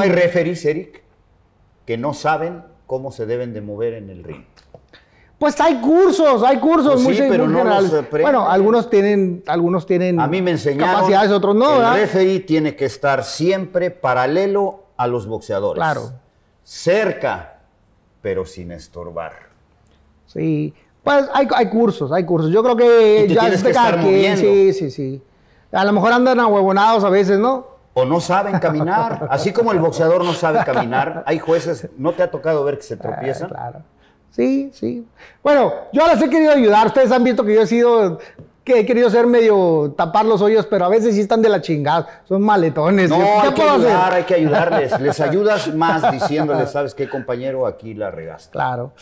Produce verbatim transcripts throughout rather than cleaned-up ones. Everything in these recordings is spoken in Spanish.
hay referees, Eric, que no saben cómo se deben de mover en el ring. Pues hay cursos, hay cursos Pues muy, sí, pero muy no generales. los aprenden. Bueno, algunos tienen, algunos tienen A mí me enseñaron capacidades, otros no, que el ¿verdad? referee tiene que estar siempre paralelo a los boxeadores. Claro. Cerca, pero sin estorbar. Sí, pues hay, hay cursos, hay cursos. Yo creo que Y te ya tienes es de que cada estar quien. moviendo. Sí, sí, sí. A lo mejor andan ahuevonados a veces, ¿no? O no saben caminar. Así como el boxeador no sabe caminar, hay jueces, ¿no te ha tocado ver que se tropiezan? Ah, claro. Sí, sí. Bueno, yo les he querido ayudar. Ustedes han visto que yo he sido, que he querido ser medio tapar los hoyos, pero a veces sí están de la chingada. Son maletones. No, ¿Qué hay que puedo hacer? ayudar, hay que ayudarles. Les ayudas más diciéndoles, ¿sabes qué, compañero? Aquí la regaste. Claro.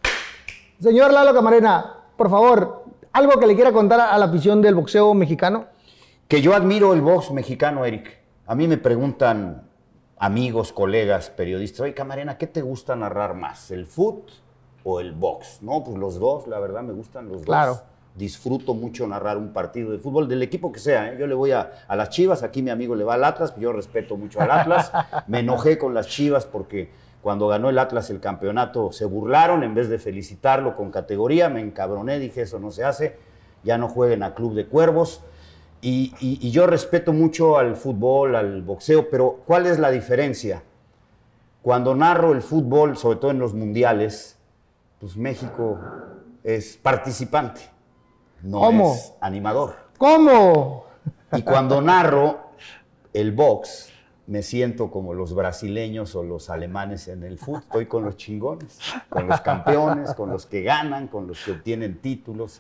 Señor Lalo Camarena, por favor, algo que le quiera contar a la afición del boxeo mexicano. Que yo admiro el box mexicano, Eric. A mí me preguntan amigos, colegas, periodistas, oye, Camarena, ¿qué te gusta narrar más? ¿El fut o el box? No, pues los dos, la verdad, me gustan los Claro. dos. Disfruto mucho narrar un partido de fútbol, del equipo que sea, ¿eh? Yo le voy a, a las Chivas, aquí mi amigo le va al Atlas, yo respeto mucho al Atlas. Me enojé con las Chivas porque cuando ganó el Atlas el campeonato se burlaron, en vez de felicitarlo con categoría, me encabroné, dije, eso no se hace, ya no jueguen a Club de Cuervos. Y, y, y yo respeto mucho al fútbol, al boxeo, pero ¿cuál es la diferencia? Cuando narro el fútbol, sobre todo en los mundiales, pues México es participante, no ¿Cómo? es animador. ¿Cómo? Y cuando narro el box, me siento como los brasileños o los alemanes en el fútbol. Estoy con los chingones, con los campeones, con los que ganan, con los que obtienen títulos.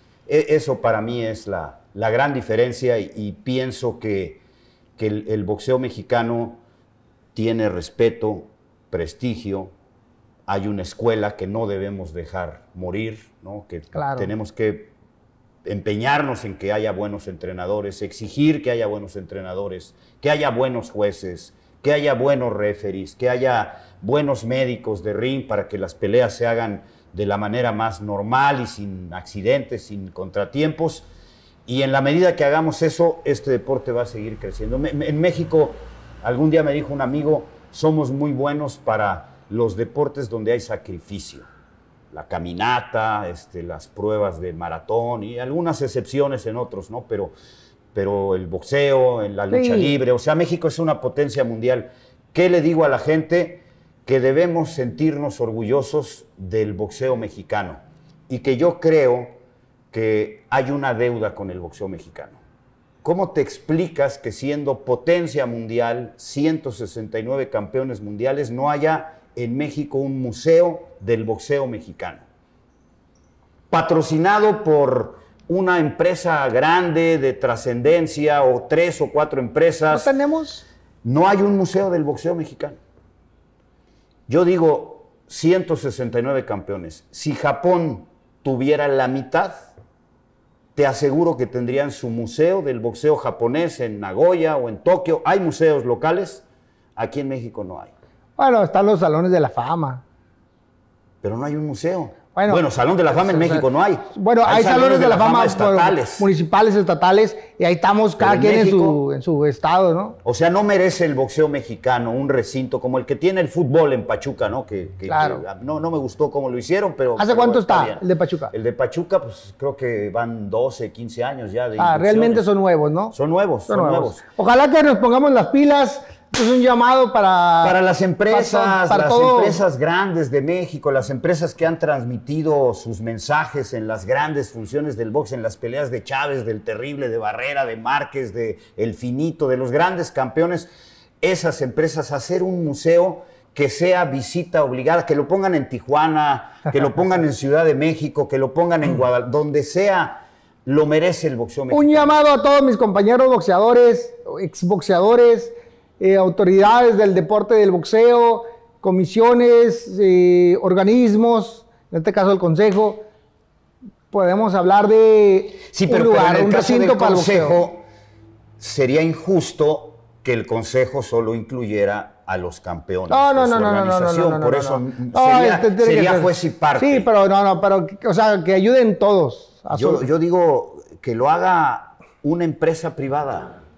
Eso para mí es la, la gran diferencia y, y pienso que, que el, el boxeo mexicano tiene respeto, prestigio. Hay una escuela que no debemos dejar morir, ¿no? Que Claro. tenemos que empeñarnos en que haya buenos entrenadores, exigir que haya buenos entrenadores, que haya buenos jueces, que haya buenos referees, que haya buenos médicos de ring para que las peleas se hagan de la manera más normal y sin accidentes, sin contratiempos. Y en la medida que hagamos eso, este deporte va a seguir creciendo. En México, algún día me dijo un amigo, somos muy buenos para los deportes donde hay sacrificio. La caminata, este, las pruebas de maratón y algunas excepciones en otros, ¿no? Pero, pero el boxeo, en la lucha Sí. libre, o sea, México es una potencia mundial. ¿Qué le digo a la gente? Que debemos sentirnos orgullosos del boxeo mexicano y que yo creo que hay una deuda con el boxeo mexicano. ¿Cómo te explicas que siendo potencia mundial, ciento sesenta y nueve campeones mundiales, no haya en México un museo del boxeo mexicano? Patrocinado por una empresa grande de trascendencia o tres o cuatro empresas. ¿No tenemos? No hay un museo del boxeo mexicano. Yo digo ciento sesenta y nueve campeones. Si Japón tuviera la mitad, te aseguro que tendrían su museo del boxeo japonés en Nagoya o en Tokio. Hay museos locales, aquí en México no hay. Bueno, están los salones de la fama. Pero no hay un museo. Bueno, Bueno, Salón de la Fama en o sea, México no hay. Bueno, hay, salones de la, fama, estatales. municipales, estatales, y ahí estamos cada en quien en México, su, en su estado, ¿no? O sea, no merece el boxeo mexicano un recinto como el que tiene el fútbol en Pachuca, ¿no? Que, que, Claro. que no, no me gustó cómo lo hicieron, pero... ¿Hace pero cuánto está, bien. el de Pachuca? El de Pachuca, pues creo que van doce, quince años ya de Ah, inversiones. realmente son nuevos, ¿no? Son nuevos, son, nuevos. Ojalá que nos pongamos las pilas. Es un llamado para... Para las empresas, para, para las todo. empresas grandes de México, las empresas que han transmitido sus mensajes en las grandes funciones del box, en las peleas de Chávez, del Terrible, de Barrera, de Márquez, de El Finito, de los grandes campeones, esas empresas, hacer un museo que sea visita obligada, que lo pongan en Tijuana, que lo pongan en Ciudad de México, que lo pongan en Guadalajara, donde sea, lo merece el boxeo mexicano. Un llamado a todos mis compañeros boxeadores, exboxeadores, eh, autoridades del deporte del boxeo, comisiones, eh, organismos, en este caso el consejo. Podemos hablar de sí, pero, un lugar, pero en el un caso recinto del para el consejo, boxeo. Sería injusto que el consejo solo incluyera a los campeones No, no, de su no, no, no, no, organización. no, no, Por no, eso no. sería, este tiene sería que ser- juez y parte. Sí, pero no, no, pero, o sea, que ayuden todos. a yo, su- yo digo que lo haga una empresa privada.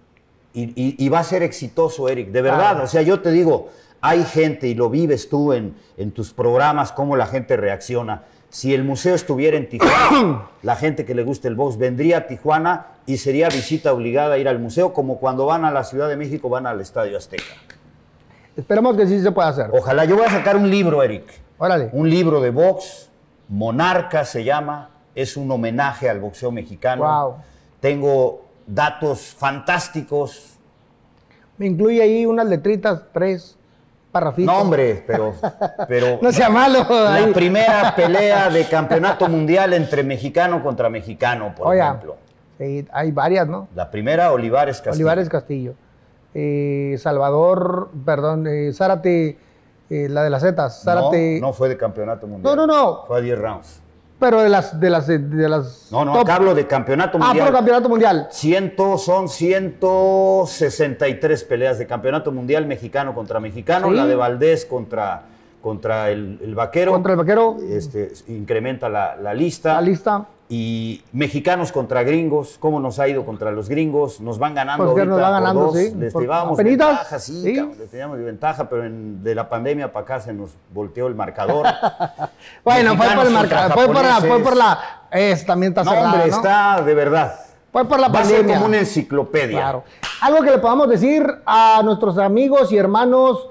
y, y, y va a ser exitoso, Eric, de verdad. Ah. O sea, yo te digo, hay gente, y lo vives tú en, en tus programas, cómo la gente reacciona. Si el museo estuviera en Tijuana, la gente que le gusta el box vendría a Tijuana y sería visita obligada a ir al museo, como cuando van a la Ciudad de México, van al Estadio Azteca. Esperemos que sí se pueda hacer. Ojalá. Yo voy a sacar un libro, Eric. Órale. Un libro de box, Monarca se llama, es un homenaje al boxeo mexicano. Wow. Tengo datos fantásticos. Me incluye ahí unas letritas, tres parrafitos. No, hombre, pero... pero no sea malo. La ahí. primera pelea de campeonato mundial entre mexicano contra mexicano, por Oye, ejemplo. Sí, hay varias, ¿no? La primera, Olivares Castillo. Olivares Castillo. Eh, Salvador, perdón, eh, Zárate, eh, la de las Zetas. Zárate. No, no fue de campeonato mundial. No, no, no. Fue a diez rounds. Pero de las, de las, de las. No, no, top. acá hablo de campeonato Ah, mundial. pero campeonato mundial. Ciento, son ciento sesenta y tres peleas de campeonato mundial mexicano contra mexicano. Sí. La de Valdés contra, contra el, el vaquero. Contra el vaquero. Este, incrementa la, la lista. La lista. Y mexicanos contra gringos, ¿cómo nos ha ido contra los gringos? Nos van ganando Pues que ahorita nos va por ganando, dos. sí. Les Por llevábamos apenitas, ventaja, sí, sí. cabrón, les teníamos de ventaja, pero en- de la pandemia para acá se nos volteó el marcador. Bueno, fue por el Mexicanos marcador. contra Fue por la. Fue japoneses. por la es, también está No, cerrada, hombre, ¿no? está de verdad. Fue por la Va a ser pandemia. como una enciclopedia. Claro. Algo que le podamos decir a nuestros amigos y hermanos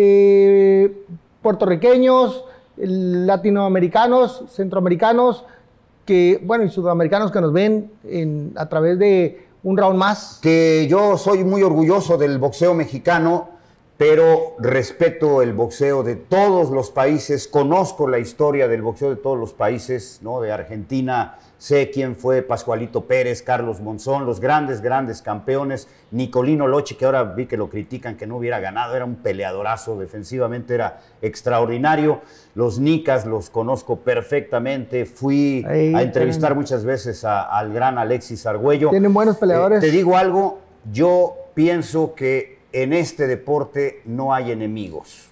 eh, puertorriqueños, latinoamericanos, centroamericanos, que, bueno, y sudamericanos que nos ven en, a través de un round más. Que yo soy muy orgulloso del boxeo mexicano, pero respeto el boxeo de todos los países, conozco la historia del boxeo de todos los países, ¿no? De Argentina, sé quién fue Pascualito Pérez, Carlos Monzón, los grandes, grandes campeones, Nicolino Loche, que ahora vi que lo critican que no hubiera ganado, era un peleadorazo, defensivamente era extraordinario, los Nicas los conozco perfectamente, fui Ahí a entrevistar tienen- muchas veces a- al gran Alexis Argüello. Tienen buenos peleadores. Eh, te digo algo, yo pienso que en este deporte no hay enemigos.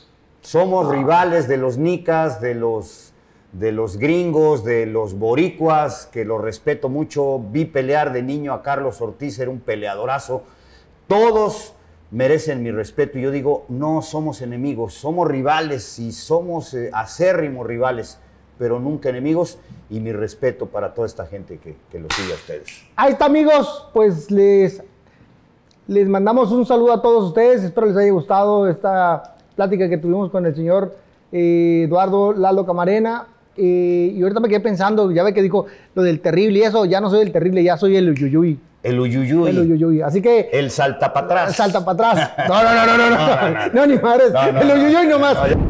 Somos rivales de los nicas, de los, de los gringos, de los boricuas, que los respeto mucho. Vi pelear de niño a Carlos Ortiz, era un peleadorazo. Todos merecen mi respeto y yo digo, no somos enemigos, somos rivales y somos eh, acérrimos rivales, pero nunca enemigos, y mi respeto para toda esta gente que, que lo sigue a ustedes. Ahí está, amigos, pues les, les mandamos un saludo a todos ustedes, espero les haya gustado esta plática que tuvimos con el señor eh, Eduardo Lalo Camarena, eh, y ahorita me quedé pensando, ya ve que dijo lo del terrible y eso, ya no soy el terrible, ya soy el uyuyuy, El uyuyuy, el uyuyuy, así que el salta para atrás. salta para atrás, no, no, no, no, no, no, no, no, ni madres, No, no, el no. uyuyuy nomás. No, ya-